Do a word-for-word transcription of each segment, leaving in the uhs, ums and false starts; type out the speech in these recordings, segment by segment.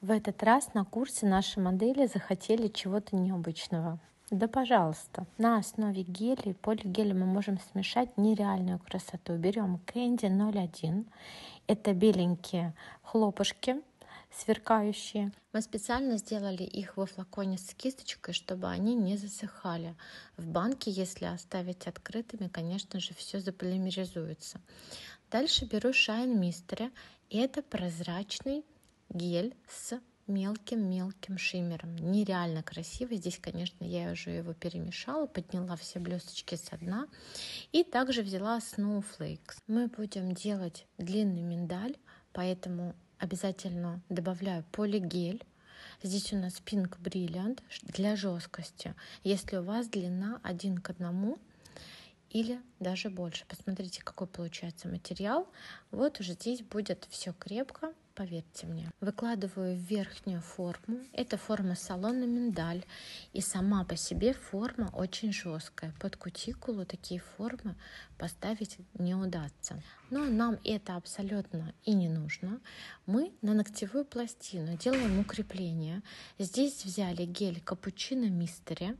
В этот раз на курсе наши модели захотели чего-то необычного. Да, пожалуйста. На основе геля и полигеля мы можем смешать нереальную красоту. Берем Candy ноль один. Это беленькие хлопушки, сверкающие. Мы специально сделали их во флаконе с кисточкой, чтобы они не засыхали. В банке, если оставить открытыми, конечно же, все заполимеризуется. Дальше беру Shine Mystery. Это прозрачный гель с мелким-мелким шиммером. Нереально красивый. Здесь, конечно, я уже его перемешала, подняла все блесточки со дна. И также взяла Snowflakes. Мы будем делать длинный миндаль, поэтому обязательно добавляю полигель. Здесь у нас Pink Brilliant для жесткости. Если у вас длина один к одному, или даже больше. Посмотрите, какой получается материал. Вот уже здесь будет все крепко, поверьте мне. Выкладываю в верхнюю форму. Это форма салона миндаль. И сама по себе форма очень жесткая. Под кутикулу такие формы поставить не удастся. Но нам это абсолютно и не нужно. Мы на ногтевую пластину делаем укрепление. Здесь взяли гель Cappuccino Mystery,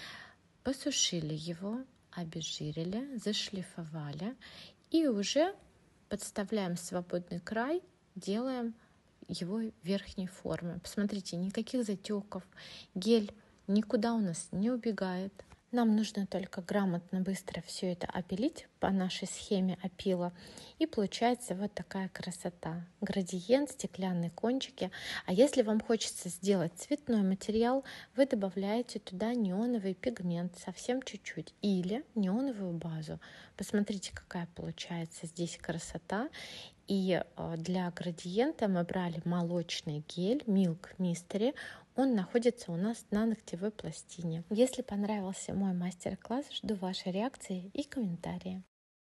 посушили его, обезжирили, зашлифовали и уже подставляем свободный край, делаем его верхней формы. Посмотрите, никаких затеков, гель никуда у нас не убегает. Нам нужно только грамотно, быстро все это опилить по нашей схеме опила. И получается вот такая красота. Градиент, стеклянные кончики. А если вам хочется сделать цветной материал, вы добавляете туда неоновый пигмент, совсем чуть-чуть. Или неоновую базу. Посмотрите, какая получается здесь красота. И для градиента мы брали молочный гель Milk Mystery. Он находится у нас на ногтевой пластине. Если понравился мой мастер-класс, жду вашей реакции и комментарии.